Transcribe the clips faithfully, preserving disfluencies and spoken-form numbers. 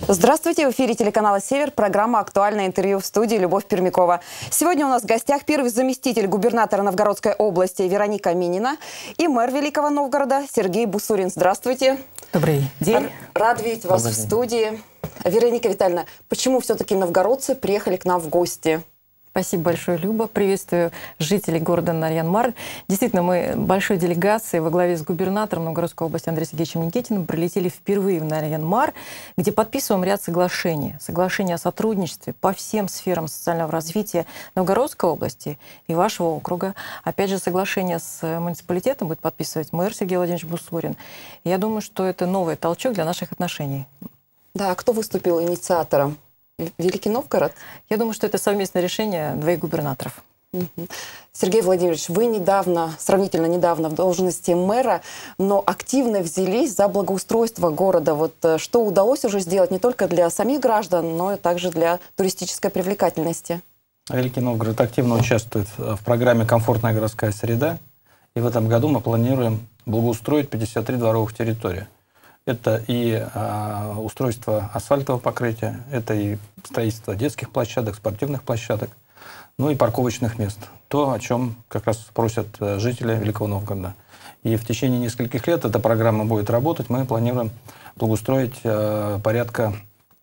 Здравствуйте, в эфире телеканала «Север», программа «Актуальное интервью», в студии Любовь Пермякова. Сегодня у нас в гостях первый заместитель губернатора Новгородской области Вероника Минина и мэр Великого Новгорода Сергей Бусурин. Здравствуйте. Добрый день. Рад видеть вас в студии. Вероника Витальевна, почему все-таки новгородцы приехали к нам в гости? Спасибо большое, Люба. Приветствую жителей города Нарьян-Мар. Действительно, мы большой делегацией во главе с губернатором Новгородской области Андреем Сергеевичем Никитиным прилетели впервые в Нарьян-Мар, где подписываем ряд соглашений. Соглашения о сотрудничестве по всем сферам социального развития Новгородской области и вашего округа. Опять же, соглашение с муниципалитетом будет подписывать мэр Сергей Владимирович Бусурин. Я думаю, что это новый толчок для наших отношений. Да, а кто выступил инициатором? Великий Новгород? Я думаю, что это совместное решение двоих губернаторов. Угу. Сергей Владимирович, вы недавно, сравнительно недавно в должности мэра, но активно взялись за благоустройство города. Вот что удалось уже сделать не только для самих граждан, но и также для туристической привлекательности? Великий Новгород активно участвует в программе «Комфортная городская среда». И в этом году мы планируем благоустроить пятьдесят три дворовых территории. Это и а, устройство асфальтового покрытия, это и строительство детских площадок, спортивных площадок, ну и парковочных мест. То, о чем как раз просят жители Великого Новгорода. И в течение нескольких лет эта программа будет работать. Мы планируем благоустроить а, порядка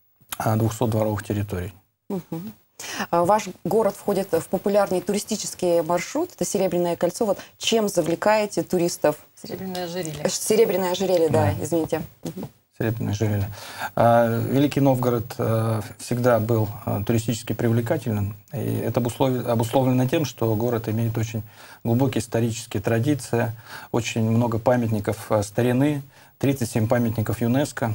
двухсот дворовых территорий. Угу. Ваш город входит в популярный туристический маршрут, это Серебряное кольцо. Вот чем завлекаете туристов? Серебряное ожерелье. Серебряное ожерелье, да, да, извините. Серебряное ожерелье. Великий Новгород всегда был туристически привлекательным. И это обусловлено тем, что город имеет очень глубокие исторические традиции, очень много памятников старины, тридцать семь памятников ЮНЕСКО.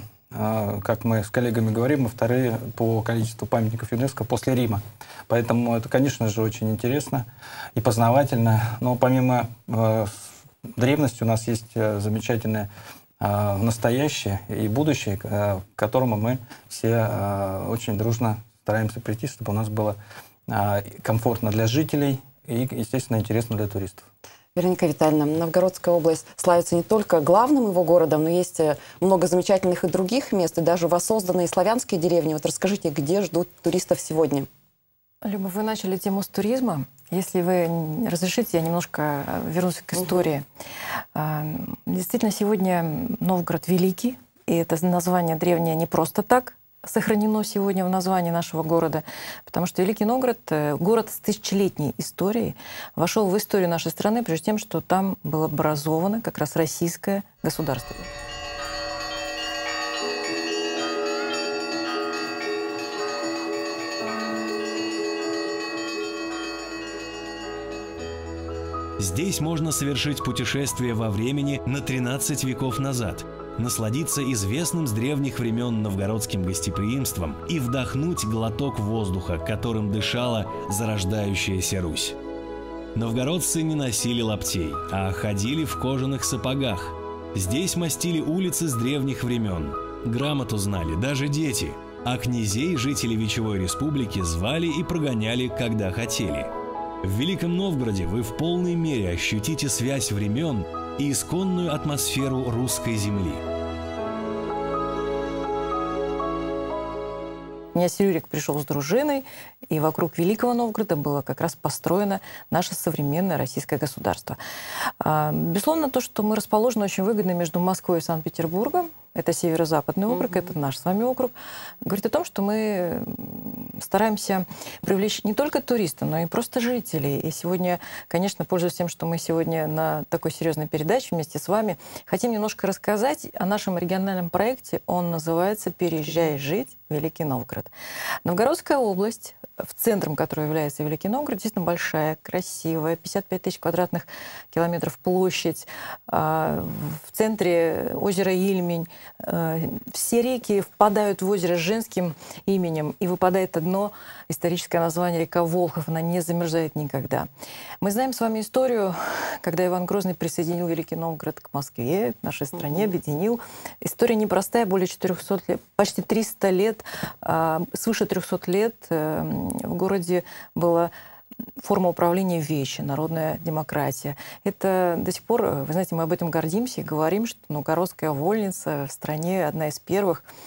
Как мы с коллегами говорим, мы вторые по количеству памятников ЮНЕСКО после Рима. Поэтому это, конечно же, очень интересно и познавательно. Но помимо э, древности у нас есть замечательное э, настоящее и будущее, э, к которому мы все э, очень дружно стараемся прийти, чтобы у нас было э, комфортно для жителей и, естественно, интересно для туристов. Вероника Витальевна, Новгородская область славится не только главным его городом, но есть много замечательных и других мест, и даже воссозданные славянские деревни. Вот расскажите, где ждут туристов сегодня? Люба, вы начали тему с туризма. Если вы разрешите, я немножко вернусь к истории. Угу. Действительно, сегодня Новгород великий, и это название древнее не просто так сохранено сегодня в названии нашего города, потому что Великий Новгород, город с тысячелетней историей, вошел в историю нашей страны, прежде тем, что там было образовано как раз российское государство. Здесь можно совершить путешествие во времени на тринадцать веков назад, насладиться известным с древних времен новгородским гостеприимством и вдохнуть глоток воздуха, которым дышала зарождающаяся Русь. Новгородцы не носили лаптей, а ходили в кожаных сапогах. Здесь мастили улицы с древних времен. Грамоту знали даже дети, а князей жители Вечевой Республики звали и прогоняли, когда хотели. В Великом Новгороде вы в полной мере ощутите связь времен и исконную атмосферу русской земли. Князь Рюрик пришел с дружиной, и вокруг Великого Новгорода было как раз построено наше современное российское государство. Безусловно, то, что мы расположены очень выгодно между Москвой и Санкт-Петербургом, это северо-западный округ, mm-hmm. это наш с вами округ, говорит о том, что мы стараемся привлечь не только туристов, но и просто жителей. И сегодня, конечно, пользуясь тем, что мы сегодня на такой серьезной передаче вместе с вами, хотим немножко рассказать о нашем региональном проекте. Он называется «Переезжай жить в Великий Новгород». Новгородская область, в центром которой является Великий Новгород, действительно большая, красивая, пятьдесят пять тысяч квадратных километров площадь. В центре озеро Ильмень. Все реки впадают в озеро с женским именем, и выпадает одно историческое название — река Волхов. Она не замерзает никогда. Мы знаем с вами историю, когда Иван Грозный присоединил Великий Новгород к Москве, к нашей стране, объединил. История непростая, более четырёхсот лет, почти триста лет, свыше трёхсот лет в городе была форма управления вещи, народная демократия. Это до сих пор, вы знаете, мы об этом гордимся и говорим, что Новгородская вольница в стране одна из первых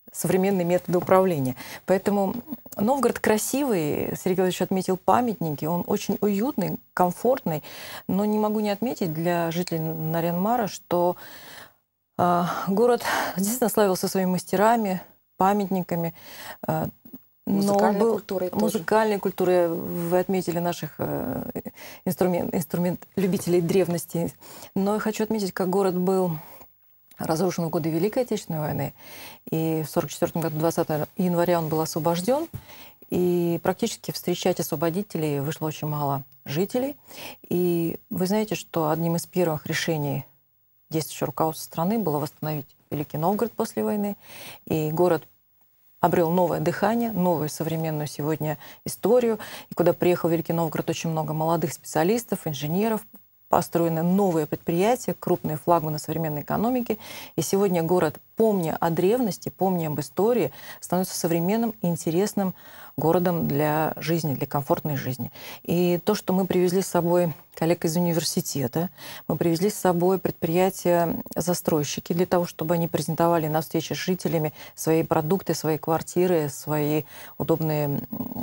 современные методы управления. Поэтому Новгород красивый, Сергей Владимирович отметил памятники, он очень уютный, комфортный, но не могу не отметить для жителей Нарьян-Мара, что э, город действительно славился своими мастерами, памятниками, э, Музыкальной был, культурой тоже. Музыкальной культурой. Вы отметили наших э, инструмент, инструмент любителей древности. Но я хочу отметить, как город был разрушен в годы Великой Отечественной войны. И в сорок четвёртом году, двадцатого января, он был освобожден. И практически встречать освободителей вышло очень мало жителей. И вы знаете, что одним из первых решений действующего руководства страны было восстановить Великий Новгород после войны. И город обрел новое дыхание, новую современную сегодня историю. И куда приехал Великий Новгород, очень много молодых специалистов, инженеров, построены новые предприятия, крупные флагманы современной экономики. И сегодня город, помня о древности, помня об истории, становится современным и интересным городом для жизни, для комфортной жизни. И то, что мы привезли с собой коллег из университета, мы привезли с собой предприятия-застройщики для того, чтобы они презентовали на встрече с жителями свои продукты, свои квартиры, свои удобные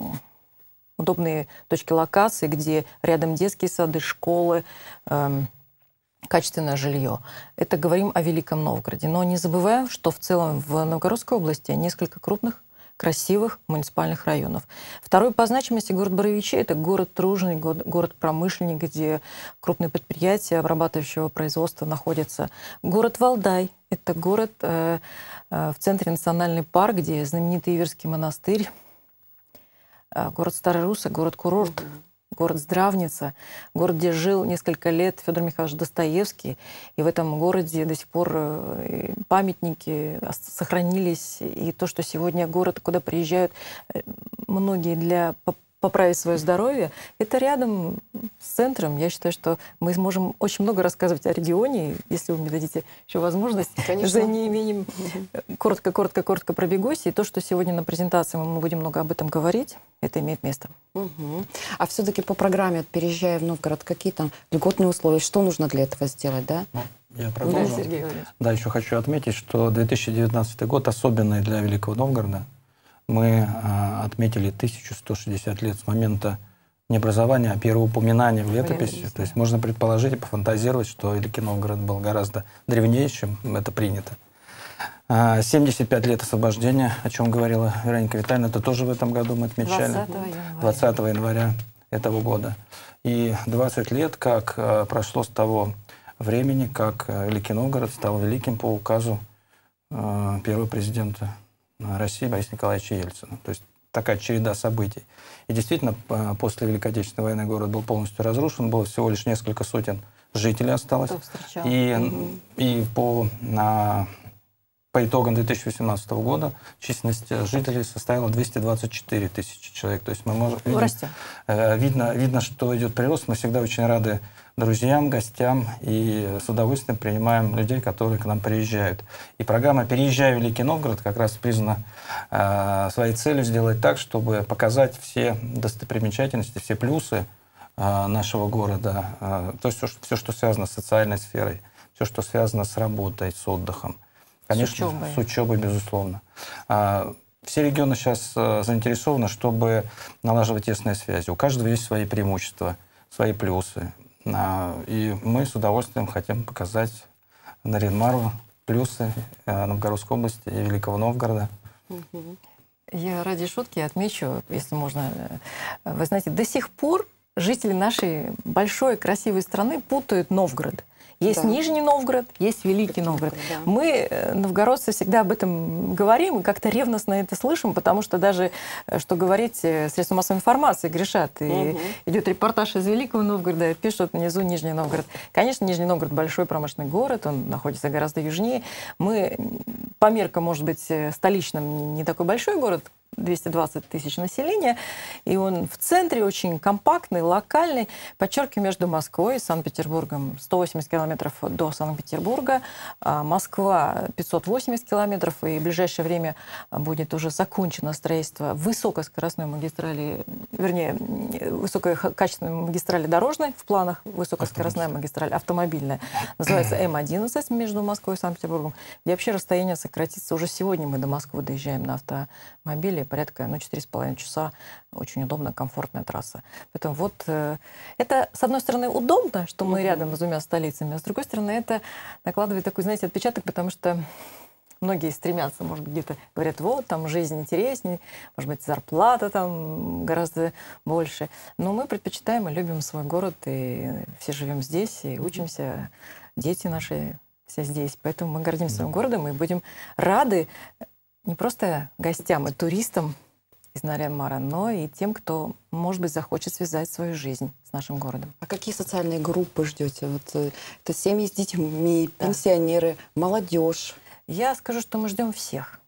удобные точки локации, где рядом детские сады, школы, эм, качественное жилье. Это говорим о Великом Новгороде. Но не забываем, что в целом в Новгородской области несколько крупных, красивых муниципальных районов. Второй по значимости город Боровичи – это город труженый, город-промышленник, где крупные предприятия обрабатывающего производства находятся. Город Валдай – это город э, э, в центре национальный парк, где знаменитый Иверский монастырь, город Старая Русса, город-курорт, mm-hmm. город Здравница, город, где жил несколько лет Федор Михайлович Достоевский. И в этом городе до сих пор памятники сохранились. И то, что сегодня город, куда приезжают многие для поправить свое здоровье, это рядом с центром. Я считаю, что мы сможем очень много рассказывать о регионе, если вы мне дадите еще возможность. Конечно. За неимением коротко-коротко-коротко пробегусь. И то, что сегодня на презентации мы будем много об этом говорить, это имеет место. Угу. А все-таки по программе, переезжая в Новгород, какие там льготные условия? Что нужно для этого сделать, да? Ну, я продолжу. Да, Сергей Владимирович. Да, еще хочу отметить, что две тысячи девятнадцатый год особенный для Великого Новгорода. Мы а, отметили тысячу сто шестьдесят лет с момента не образования, а первого упоминания в летописи. Понятно. То есть можно предположить и пофантазировать, что Великий Новгород был гораздо древнее, чем это принято. А, семьдесят пять лет освобождения, о чем говорила Вероника Витальевна, это тоже в этом году мы отмечали. двадцатого января этого года. И двадцать лет, как а, прошло с того времени, как а, Великий Новгород стал великим по указу а, первого президента России Бориса Николаевича Ельцина. То есть такая череда событий. И действительно, после Великой Отечественной войны город был полностью разрушен, было всего лишь несколько сотен жителей осталось. И, угу. и по, на, по итогам две тысячи восемнадцатого года численность жителей составила двести двадцать четыре тысячи человек. То есть мы можем видеть, видно, видно, что идет прирост. Мы всегда очень рады друзьям, гостям и с удовольствием принимаем людей, которые к нам приезжают. И программа «Переезжай в Великий Новгород» как раз признана э, своей целью сделать так, чтобы показать все достопримечательности, все плюсы э, нашего города. Э, то есть все, все, что связано с социальной сферой, все, что связано с работой, с отдыхом. Конечно, с учебой, с учебой безусловно. Э, все регионы сейчас э, заинтересованы, чтобы налаживать тесные связи. У каждого есть свои преимущества, свои плюсы. И мы с удовольствием хотим показать Нарьян-Мару плюсы Новгородской области и Великого Новгорода. Я ради шутки отмечу, если можно. Вы знаете, до сих пор жители нашей большой красивой страны путают Новгород. Есть да. Нижний Новгород, есть Великий Новгород. Да. Мы, новгородцы, всегда об этом говорим и как-то ревностно это слышим, потому что даже, что говорить, средства массовой информации грешат. И угу. идет репортаж из Великого Новгорода, пишут внизу Нижний Новгород. Конечно, Нижний Новгород большой промышленный город, он находится гораздо южнее. Мы, по меркам, может быть, столичным, не такой большой город, двести двадцать тысяч населения, и он в центре очень компактный, локальный. Подчеркиваю, между Москвой и Санкт-Петербургом сто восемьдесят километров до Санкт-Петербурга, а Москва пятьсот восемьдесят километров, и в ближайшее время будет уже закончено строительство высокоскоростной магистрали, вернее, высококачественной магистрали дорожной в планах, высокоскоростная магистраль автомобильная, называется эм одиннадцать между Москвой и Санкт-Петербургом, где вообще расстояние сократится. Уже сегодня мы до Москвы доезжаем на автомобиле, порядка ну, четыре с половиной часа, очень удобная, комфортная трасса. Поэтому вот э, это, с одной стороны, удобно, что мы рядом с двумя столицами, а с другой стороны, это накладывает такой, знаете, отпечаток, потому что многие стремятся, может быть, где-то говорят, вот, там жизнь интереснее, может быть, зарплата там гораздо больше. Но мы предпочитаем и любим свой город, и все живем здесь, и учимся, дети наши все здесь. Поэтому мы гордимся своим городом и будем рады не просто гостям и туристам из Нарьян-Мара, но и тем, кто, может быть, захочет связать свою жизнь с нашим городом. А какие социальные группы ждете? Вот, это семьи с детьми, пенсионеры, да. молодежь? Я скажу, что мы ждем всех.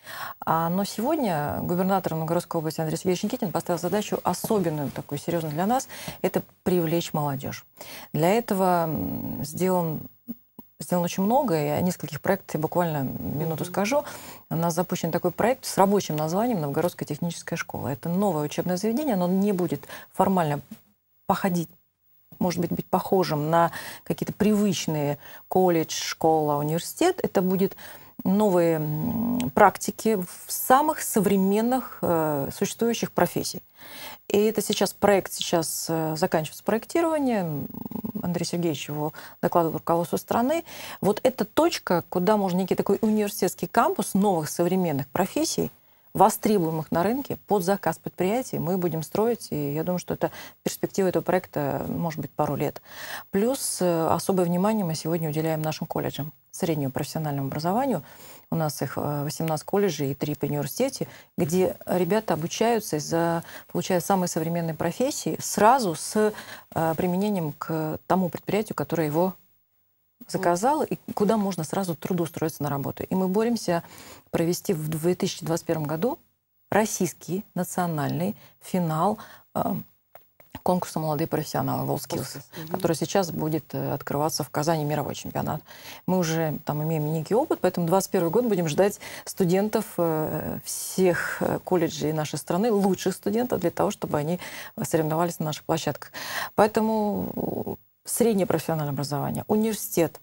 А, но сегодня губернатор Новгородской области Андрей Сергеевич Никитин поставил задачу особенную, такую серьезную для нас, это привлечь молодежь. Для этого сделан Сделано очень много, и о нескольких проектах я буквально минуту скажу. У нас запущен такой проект с рабочим названием «Новгородская техническая школа». Это новое учебное заведение, оно не будет формально походить, может быть, быть похожим на какие-то привычные колледж, школа, университет. Это будет новые практики в самых современных э, существующих профессий. И это сейчас проект, сейчас э, заканчивается проектирование. Андрей Сергеевич его докладывал руководству страны. Вот это точка, куда можно некий такой университетский кампус новых современных профессий, востребуемых на рынке, под заказ предприятий, мы будем строить. И я думаю, что это перспектива этого проекта может быть пару лет. Плюс особое внимание мы сегодня уделяем нашим колледжам, среднему профессиональному образованию. У нас их восемнадцать колледжей и три при университете, где ребята обучаются, за, получают самые современные профессии сразу с а, применением к тому предприятию, которое его заказало, и куда можно сразу трудоустроиться на работу. И мы боремся провести в две тысячи двадцать первом году российский национальный финал а, конкурса «Молодые профессионалы» WorldSkills, угу. который сейчас будет открываться в Казани, мировой чемпионат. Мы уже там имеем некий опыт, поэтому двадцать первый год будем ждать студентов всех колледжей нашей страны, лучших студентов, для того, чтобы они соревновались на наших площадках. Поэтому среднее профессиональное образование, университет,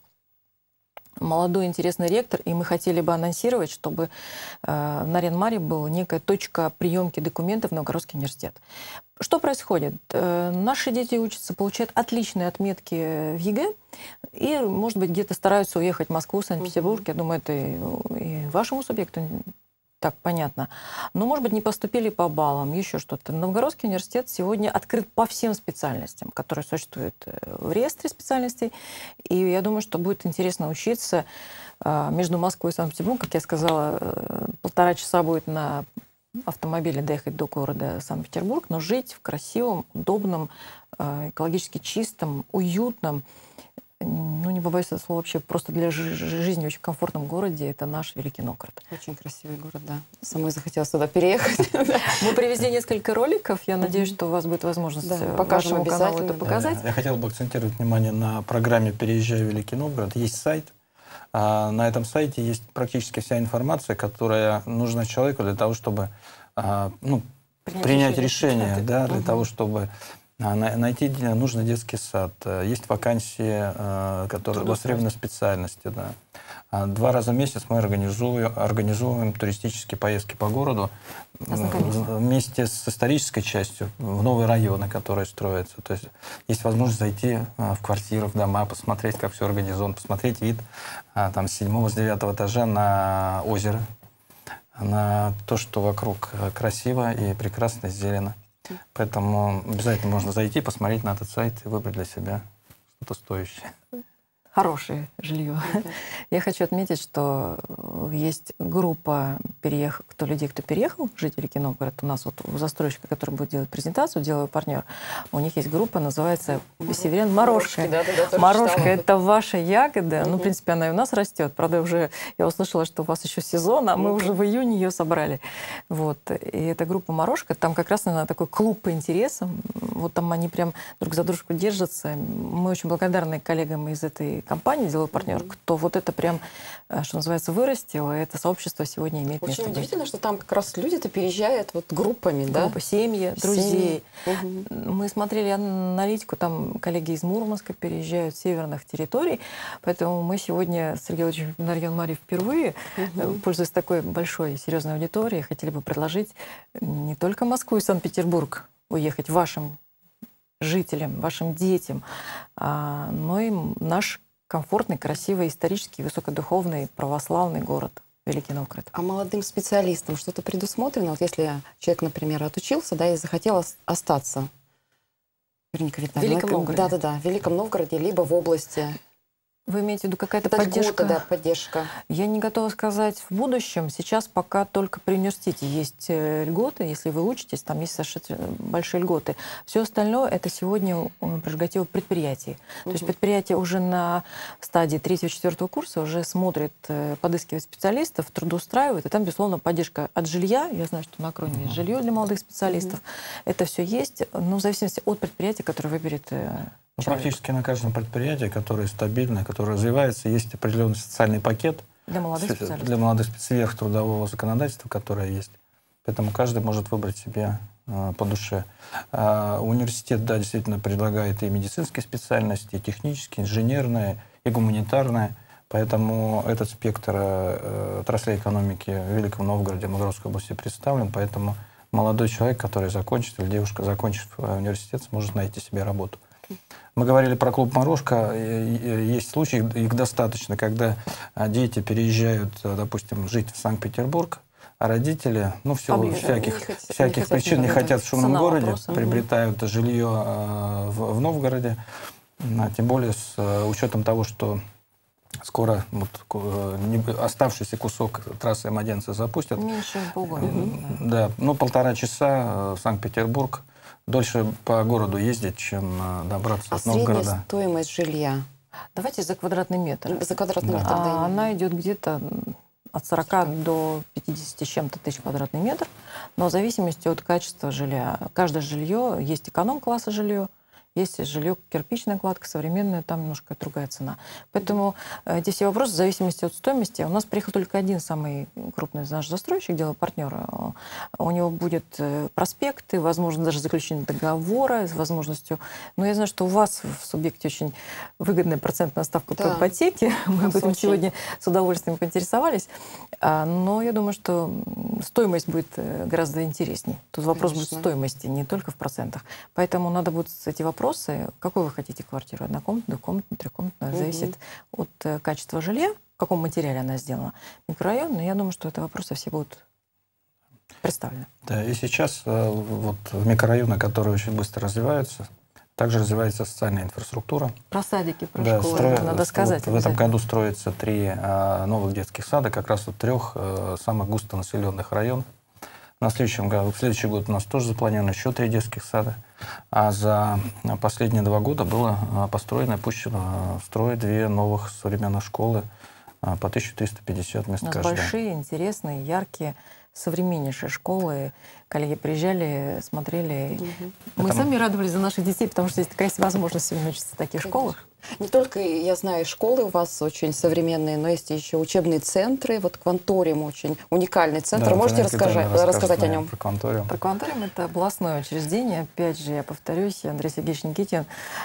молодой интересный ректор, и мы хотели бы анонсировать, чтобы э, на Нарьян-Маре была некая точка приемки документов в Новгородский университет. Что происходит? Э, наши дети учатся, получают отличные отметки в ЕГЭ, и, может быть, где-то стараются уехать в Москву, Санкт-Петербург. Я думаю, это и, и вашему субъекту так понятно. Но, может быть, не поступили по баллам, еще что-то. Новгородский университет сегодня открыт по всем специальностям, которые существуют в реестре специальностей. И я думаю, что будет интересно учиться между Москвой и Санкт-Петербургом. Как я сказала, полтора часа будет на автомобиле доехать до города Санкт-Петербург, но жить в красивом, удобном, экологически чистом, уютном, ну, не побоюсь этого слова, вообще просто для жизни очень комфортном городе, это наш Великий Новгород. Очень красивый город, да. Самой захотелось туда переехать. Мы привезли несколько роликов. Я надеюсь, что у вас будет возможность покажем каналу это показать. Я хотел бы акцентировать внимание на программе «Переезжай в Великий Новгород». Есть сайт. На этом сайте есть практически вся информация, которая нужна человеку для того, чтобы ну, принять решение, да, для того, чтобы найти нужный детский сад. Есть вакансии, которые востребованы специальности. Да. Два раза в месяц мы организуем, организуем туристические поездки по городу вместе с исторической частью в новые районы, которые строятся. То есть есть возможность зайти в квартиры, в дома, посмотреть, как все организовано, посмотреть вид там, с седьмого, с девятого этажа на озеро, на то, что вокруг красиво и прекрасно зелено. Поэтому обязательно можно зайти, посмотреть на этот сайт и выбрать для себя что-то стоящее. хорошее жилье. Mm-hmm. Я хочу отметить, что есть группа переех... кто людей, кто переехал, жители Киновгорода. У нас вот у застройщика, который будет делать презентацию, делаю партнер, у них есть группа, называется «Северян Морошка». Да, да, да, Морошка – это ваша ягода. Mm-hmm. Ну, в принципе, она и у нас растет. Правда, уже я услышала, что у вас еще сезон, а мы mm-hmm. уже в июне ее собрали. Вот. И эта группа «Морошка», там как раз, наверное, такой клуб по интересам. Вот там они прям друг за дружку держатся. Мы очень благодарны коллегам из этой компании, деловой партнер, mm-hmm. кто вот это прям, что называется, вырастил, и это сообщество сегодня имеет очень место быть. Очень удивительно, что там как раз люди-то переезжают вот группами, да? Группа, семьи, друзей. Семьи. Mm-hmm. Мы смотрели аналитику, там коллеги из Мурманска переезжают, с северных территорий, поэтому мы сегодня с Сергеем Владимировичем на район Марьи впервые, mm-hmm. пользуясь такой большой, серьезной аудиторией, хотели бы предложить не только Москву и Санкт-Петербург уехать вашим жителям, вашим детям, но и наш комфортный, красивый, исторический, высокодуховный, православный город Великий Новгород. А молодым специалистам что-то предусмотрено? Вот если человек, например, отучился, да, и захотел остаться Вероника Витальевна, в Великом Новгороде. Да-да-да, в Великом Новгороде, либо в области. Вы имеете в виду какая-то Это поддержка? Льгота, да, поддержка. Я не готова сказать в будущем. Сейчас пока только при университете есть льготы. Если вы учитесь, там есть совершенно большие льготы. Все остальное — это сегодня прерогатива предприятий. Угу. То есть предприятие уже на стадии третьего-четвертого курса уже смотрит, подыскивает специалистов, трудоустраивает. И там, безусловно, поддержка от жилья. Я знаю, что на Акроне есть жилье для молодых специалистов. Угу. Это все есть, но в зависимости от предприятия, которое выберет Ну, практически на каждом предприятии, которое стабильное, которое развивается, есть определенный социальный пакет для молодых специалистов, для молодых сверхтрудового законодательства, которое есть. Поэтому каждый может выбрать себе э, по душе. А университет, да, действительно предлагает и медицинские специальности, и технические, инженерные, и гуманитарные. Поэтому этот спектр э, отраслей экономики в Великом Новгороде, Новгородской области представлен. Поэтому молодой человек, который закончит, или девушка, закончив университет, сможет найти себе работу. Мы говорили про клуб «Морошка». Есть случаи, их достаточно, когда дети переезжают, допустим, жить в Санкт-Петербург, а родители, ну, в силу всяких, хотят, всяких не причин не хотят в шумном Цена городе, вопроса. приобретают жилье в, в Новгороде. Тем более с учетом того, что скоро вот, оставшийся кусок трассы эм одиннадцать запустят. Меньше полгода. Да, ну, полтора часа в Санкт-Петербург. Дольше по городу ездить, чем добраться а от Новгорода. Средняя стоимость жилья? Давайте за квадратный метр. За квадратный да. метр, да. А она идет где-то от сорока до пятидесяти с чем-то тысяч квадратный метр, но в зависимости от качества жилья. Каждое жилье, есть эконом-класса жилье, есть жилье кирпичная кладка, современная, там немножко другая цена. Поэтому эти все вопросы в зависимости от стоимости. У нас приехал только один самый крупный наш застройщик, деловой партнер. У него будет проспекты, возможно, даже заключение договора с возможностью. Но я знаю, что у вас в субъекте очень выгодная процентная ставка по да. ипотеке. Мы об этом сегодня с удовольствием поинтересовались. Но я думаю, что стоимость будет гораздо интереснее. Тут вопрос Конечно. будет в стоимости, не только в процентах. Поэтому надо будет эти вопросы. Какой вы хотите квартиру? Однокомнатную, двухкомнатную, трехкомнатную? Угу. Зависит от э, качества жилья, в каком материале она сделана. Микрорайон, но я думаю, что это вопросы все будут представлены. Да, и сейчас э, вот в микрорайоны, которые очень быстро развиваются, также развивается социальная инфраструктура. Про садики, про да, школы, стро... надо сказать. Вот в этом году строится три э, новых детских сада, как раз вот трех э, самых густонаселенных районов. На следующем году, в следующий год у нас тоже запланировано еще три детских сада. А за последние два года было построено и пущено в строй две новых современных школы по тысяче триста пятьдесят мест каждая. Большие, интересные, яркие, современнейшие школы. Коллеги приезжали, смотрели. Угу. Мы Это... сами радовались за наших детей, потому что есть такая возможность сегодня учиться в таких Конечно. школах. Не только, я знаю, школы у вас очень современные, но есть еще учебные центры. Вот Кванториум очень уникальный центр. Да, Можете рассказать, рассказать о нем? Про Кванториум. Про Кванториум — это областное учреждение. Опять же, я повторюсь, Андрей Сергеевич Никитин.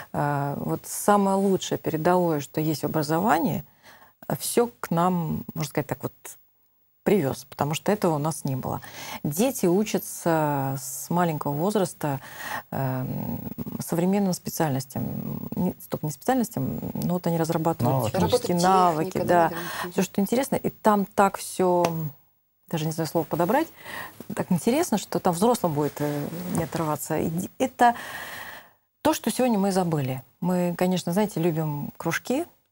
Вот самое лучшее, передовое, что есть в образовании, все к нам, можно сказать так вот, привез, потому что этого у нас не было. Дети учатся с маленького возраста э, современным специальностям. Не, стоп, не специальностям, но вот они разрабатывают технические навыки. Да. Все, что интересно. И там так все, даже не знаю слово подобрать, так интересно, что там взрослым будет э, не отрываться. И это то, что сегодня мы забыли. Мы, конечно, знаете, любим кружки,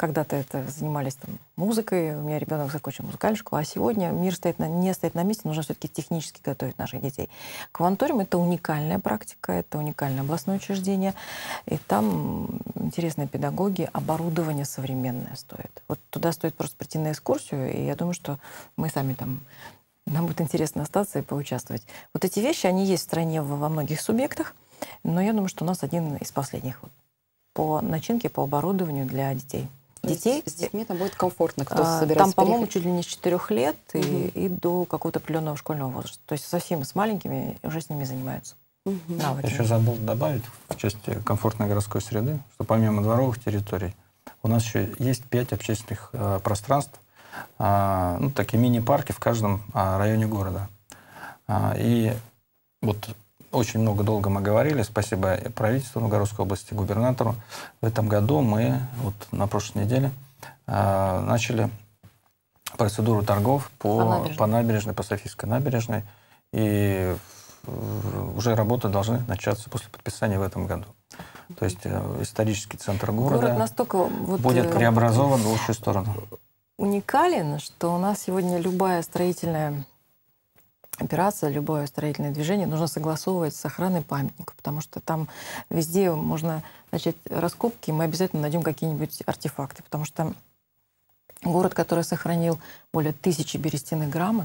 когда-то это занимались там, музыкой, у меня ребенок закончил музыкальную школу, а сегодня мир стоит на, не стоит на месте, нужно все-таки технически готовить наших детей. Кванториум — это уникальная практика, это уникальное областное учреждение, и там интересные педагоги, оборудование современное стоит. Вот туда стоит просто прийти на экскурсию, и я думаю, что мы сами там, нам будет интересно остаться и поучаствовать. Вот эти вещи, они есть в стране во многих субъектах, но я думаю, что у нас один из последних вот, по начинке, по оборудованию для детей. Детей, с детьми там будет комфортно, кто а, собирается там, по-моему, переехать. чуть ли не с четырех лет Угу. и, и до какого-то определенного школьного возраста. То есть совсем с маленькими уже с ними занимаются. Угу. Я еще забыл добавить в части комфортной городской среды, что помимо дворовых территорий у нас еще есть пять общественных э, пространств, э, ну, такие мини-парки в каждом э, районе города. А, и вот очень много долго мы говорили, спасибо правительству Новгородской области, губернатору. В этом году мы, вот на прошлой неделе, э, начали процедуру торгов по, По набережной. по набережной, по Софийской набережной. И э, уже работы должны начаться после подписания в этом году. То есть э, исторический центр города Город настолько вот, будет э, преобразован в лучшую сторону. уникален, что у нас сегодня любая строительная операция, любое строительное движение нужно согласовывать с охраной памятника, потому что там везде можно начать раскопки, и мы обязательно найдем какие-нибудь артефакты, потому что город, который сохранил более тысячи берестяных грамот,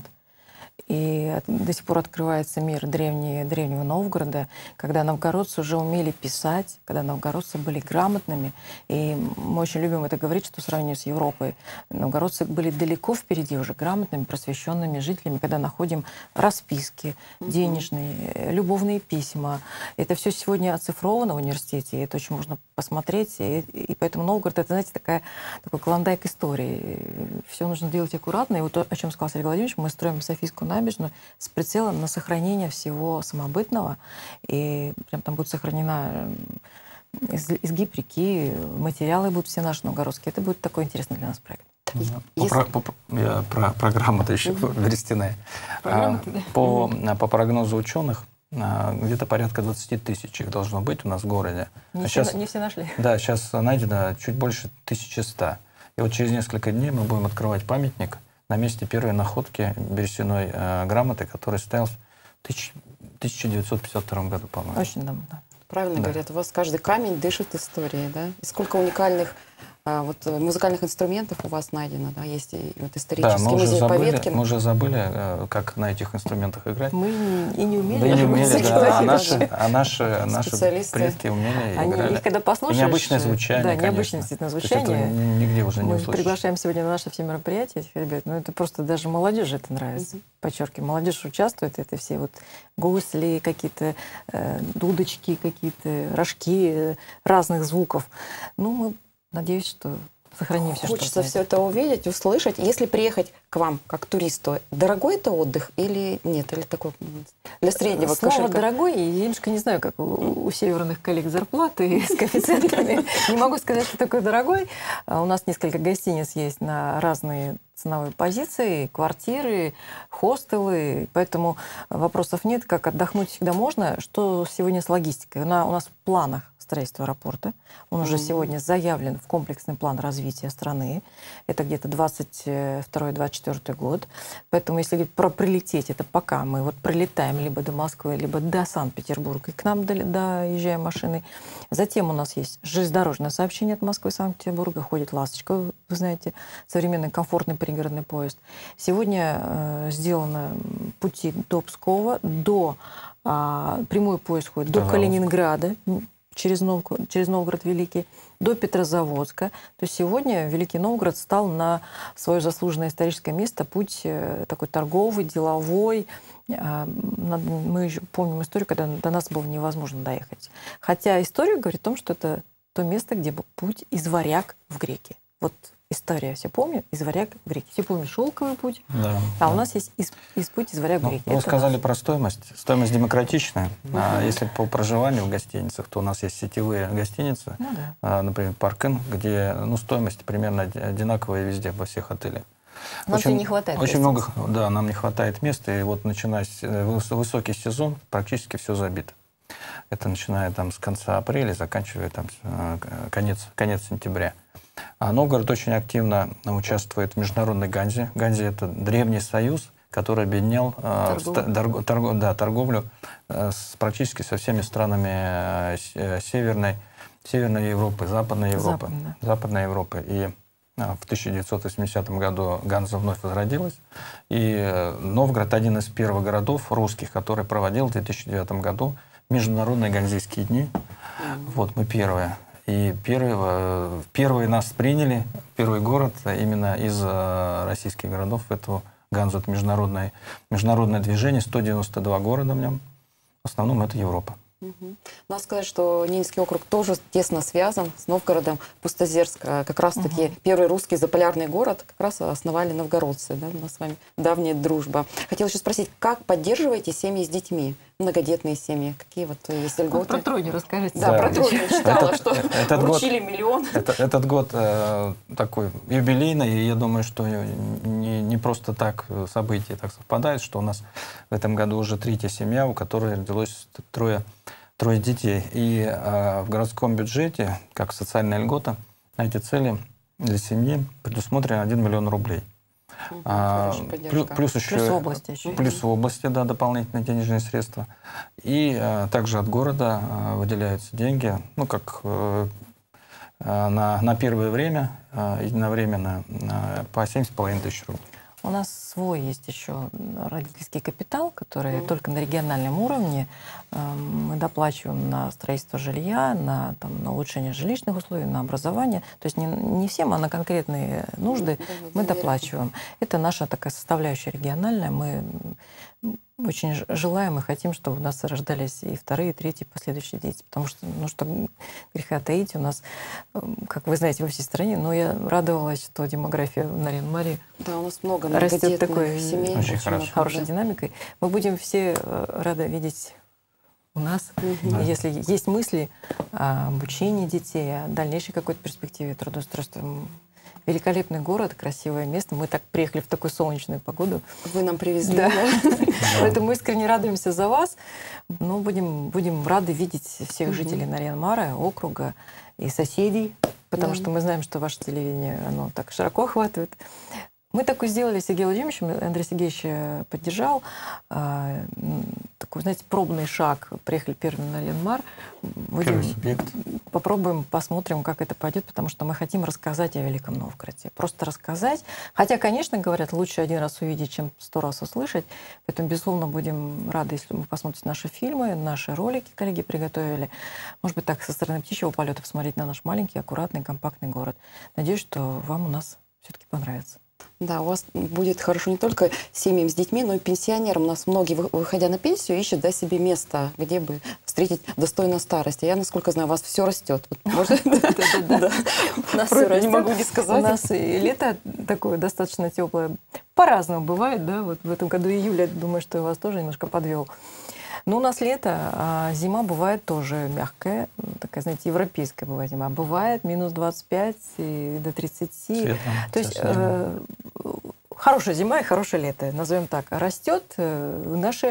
и до сих пор открывается мир древней, древнего Новгорода, когда новгородцы уже умели писать, когда новгородцы были грамотными. И мы очень любим это говорить, что в сравнении с Европой новгородцы были далеко впереди уже грамотными, просвещенными жителями, когда находим расписки денежные, любовные письма. Это все сегодня оцифровано в университете, и это очень можно посмотреть. И, и поэтому Новгород — это, знаете, такая, такой клондайк истории. Все нужно делать аккуратно. И вот то, о чем сказал Сергей Владимирович, мы строим Софийскую набережную с прицелом на сохранение всего самобытного. И прям там будет сохранена изгиб реки, материалы будут все наши новгородские. Это будет такой интересный для нас проект. По, про, по, я про программу-то еще mm-hmm. берестяная. А, по, по прогнозу ученых, где-то порядка двадцать тысяч их должно быть у нас в городе. Не, а все, сейчас, не все нашли. Да, сейчас найдено чуть больше тысячи ста. И вот через несколько дней мы будем открывать памятник на месте первой находки берестяной э, грамоты, которая состоялась в тысяча девятьсот пятьдесят втором году, по-моему. Очень давно, да. Правильно Да. говорят, у вас каждый камень дышит историей, да? И сколько уникальных а, вот, музыкальных инструментов у вас найдено, да? Есть и вот Да, исторический мы уже музей забыли, Поветкин. мы уже забыли, э, как на этих инструментах играть. Мы и не умели. Да и не умели, Сергей да. А Владимирович. наши, а наши, наши Специалисты. предки умели и Они, играли. их когда послушаешь... И необычное звучание, Да, конечно. необычное действительно То есть этого звучание. ни- нигде уже не Мы услышишь. приглашаем сегодня на наше все мероприятие этих ребят. Ну, это просто даже молодежи это нравится. Мгм. Подчеркиваю, молодежь участвует. Это все вот гусли, какие-то э, дудочки, какие-то рожки э, разных звуков. Ну, мы надеюсь, что сохраним все, что Хочется знаем. все это увидеть, услышать. Если приехать к вам как туристу, дорогой это отдых или нет? Или такой м, для среднего Слово кошелька? «дорогой», и я немножко не знаю, как у, у северных коллег зарплаты с коэффициентами. Не могу сказать, что такое дорогой. А У нас несколько гостиниц есть на разные ценовые позиции, квартиры, хостелы, поэтому вопросов нет. Как отдохнуть всегда можно. Что сегодня с логистикой? Она у нас в планах строительства аэропорта. Он уже Мгм. сегодня заявлен в комплексный план развития страны. Это где-то двадцать второй — двадцать четвёртый год. Поэтому, если говорить про прилететь, это пока мы вот прилетаем либо до Москвы, либо до Санкт-Петербурга, и к нам до- доезжаем машиной. Затем у нас есть железнодорожное сообщение от Москвы и Санкт-Петербурга. Ходит «Ласточка», вы знаете, современный комфортный пригородный поезд. Сегодня э, сделано пути до Пскова, до а, прямой поезд ходит до Петрозаводска. Калининграда, м, через, Новгород, через Новгород Великий, до Петрозаводска. То есть сегодня Великий Новгород стал на свое заслуженное историческое место путь э, такой торговый, деловой. А, над- Мы еще помним историю, когда до нас было невозможно доехать. Хотя история говорит о том, что это то место, где был путь из Варяг в Греки. Вот история, все помнят, из Варяг в Греки. Все помнят шелковый путь, Да, а да. у нас есть из, из путь из Варяг в Ну, Греки. вы Это сказали наш. про стоимость. Стоимость демократичная. А если по проживанию в гостиницах, то у нас есть сетевые гостиницы, Ну да. а, например, Парк-Ин, где ну, стоимость примерно од- одинаковая везде, во всех отелях. Нам-то не хватает Очень много, гостиниц. да, нам не хватает места, и вот начиная с э, выс- высокий сезон, практически все забито. Это начиная там с конца апреля, заканчивая там э, конец, конец сентября. А Новгород очень активно участвует в международной Ганзе. Ганзе — это древний союз, который объединял э, торгов, торгов, да, торговлю э, с, практически со всеми странами э, Северной, Северной Европы, Западной Европы. Западная. Западной Европы. И э, в тысяча девятьсот восьмидесятом году Ганза вновь возродилась. И э, Новгород — один из первых городов русских, который проводил в две тысячи девятом году международные ганзейские дни. Mm-hmm. Вот мы первые. И первые, первые нас приняли, первый город именно из российских городов в эту Ганзу. Это международное, международное движение, сто девяносто два города в нем. В основном это Европа. Угу. Надо сказать, что Ненецкий округ тоже тесно связан с Новгородом. Пустозерск, как раз-таки угу. первый русский заполярный город, как раз основали новгородцы. Да? У нас с вами давняя дружба. Хотела еще спросить, как поддерживаете семьи с детьми? Многодетные семьи. Какие вот есть льготы? Про тройню расскажите. Да, да, про тройню читала, этот, что этот вручили год, миллион. Это, этот год э, такой юбилейный, и я думаю, что не, не просто так события так совпадают, что у нас в этом году уже третья семья, у которой родилось трое Трое детей. И э, в городском бюджете, как социальная льгота, на эти цели для семьи предусмотрено один миллион рублей. Угу, а, плюс, плюс еще... Плюс в области еще. Плюс в области, да, дополнительные денежные средства. И э, также от города э, выделяются деньги, ну, как э, на, на первое время, э, единовременно, э, по семь с половиной тысяч рублей. У нас свой есть еще родительский капитал, который mm. только на региональном уровне э, мы доплачиваем на строительство жилья, на, там, на улучшение жилищных условий, на образование. То есть не, не всем, а на конкретные нужды mm. мы доплачиваем. Это наша такая составляющая региональная. Мы очень желаем и хотим, чтобы у нас рождались и вторые, и третьи, последующие дети. Потому что, ну, что греха таить, у нас, как вы знаете, во всей стране, но я радовалась, что демография в Нарьян-Маре да, у нас много растет такой семей. Очень хорошо. Хорошей да. динамикой. Мы будем все рады видеть у нас, угу. если есть мысли о обучении детей, о дальнейшей какой-то перспективе трудоустройства. Великолепный город, красивое место. Мы так приехали в такую солнечную погоду. Вы нам привезли. Да. Поэтому мы искренне радуемся за вас. Но будем, будем рады видеть всех жителей Нарьян-Мара, округа и соседей, потому что мы знаем, что ваше телевидение, оно так широко охватывает. Мы такой сделали с Сергеем Владимировичем, Андрей Сергеевич поддержал, э, такой, знаете, пробный шаг. Приехали первыми на Нарьян-Мар. Первый субъект. Попробуем, посмотрим, как это пойдет, потому что мы хотим рассказать о Великом Новгороде. Просто рассказать. Хотя, конечно, говорят, лучше один раз увидеть, чем сто раз услышать. Поэтому, безусловно, будем рады, если вы посмотрите наши фильмы, наши ролики, коллеги приготовили. Может быть, так со стороны птичьего полета посмотреть на наш маленький, аккуратный, компактный город. Надеюсь, что вам у нас все-таки понравится. Да, у вас будет хорошо не только семьям с детьми, но и пенсионерам. У нас многие, выходя на пенсию, ищут да, себе место, где бы встретить достойную старость. А я, насколько знаю, у вас все растет. Можно? Да-да-да. У нас все растет. Не могу не сказать. У нас и лето такое достаточно теплое. По-разному бывает, да. Вот в этом году июль, я думаю, что вас тоже немножко подвел. Но у нас лето, а зима бывает тоже мягкая, такая, знаете, европейская бывает зима. Бывает минус двадцать пять и до тридцати. Цветом, то есть э, хорошая зима и хорошее лето, назовем так. Растет э, наши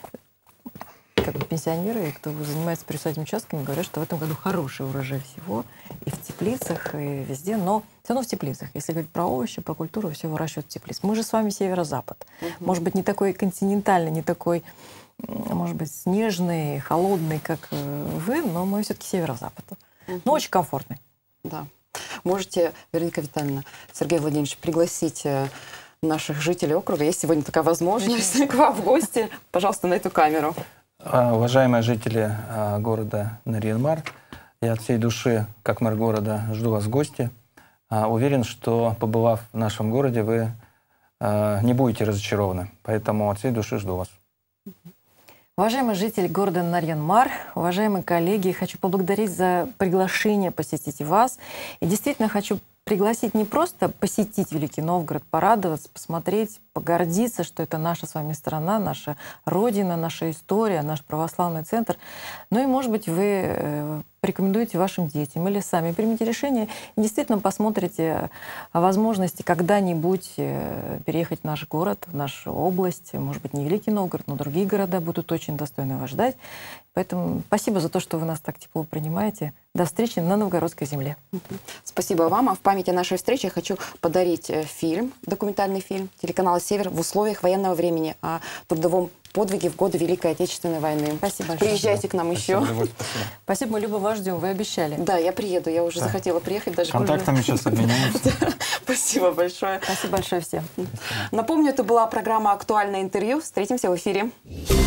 как бы, пенсионеры, кто занимается приусадебными участками, говорят, что в этом году хороший урожай всего. И в теплицах, и везде. Но все равно в теплицах. Если говорить про овощи, про культуру, все выращивают в теплицах. Мы же с вами северо-запад. Угу. Может быть, не такой континентальный, не такой... может быть, снежный, холодный, как вы, но мы все-таки северо-запад. Угу. Но очень комфортный. Да. Можете, Вероника Витальевна, Сергей Владимирович, пригласить наших жителей округа. Есть сегодня такая возможность к вам в гости. Пожалуйста, на эту камеру. Уважаемые жители города Нарьян-Мар, я от всей души, как мэр города, жду вас в гости. Уверен, что, побывав в нашем городе, вы не будете разочарованы. Поэтому от всей души жду вас. Уважаемые жители города Нарьян-Мар, уважаемые коллеги, хочу поблагодарить за приглашение посетить вас. И действительно хочу пригласить не просто посетить Великий Новгород, порадоваться, посмотреть, погордиться, что это наша с вами страна, наша Родина, наша история, наш православный центр. Ну и, может быть, вы порекомендуете вашим детям или сами примите решение и действительно посмотрите о возможности когда-нибудь переехать в наш город, в нашу область. Может быть, не Великий Новгород, но другие города будут очень достойно вас ждать. Поэтому спасибо за то, что вы нас так тепло принимаете. До встречи на Новгородской земле. Спасибо вам. А в память о нашей встрече я хочу подарить фильм, документальный фильм телеканала «Север» в условиях военного времени о трудовом подвиге в годы Великой Отечественной войны. Спасибо большое. Приезжайте к нам Спасибо, еще. Любовь, спасибо. Спасибо, мы, Люба, вас ждем. Вы обещали. Да, я приеду. Я уже Да. захотела приехать. Даже Контактами сейчас обменяемся. Спасибо большое. Спасибо большое всем. Напомню, это была программа «Актуальное интервью». Встретимся в эфире.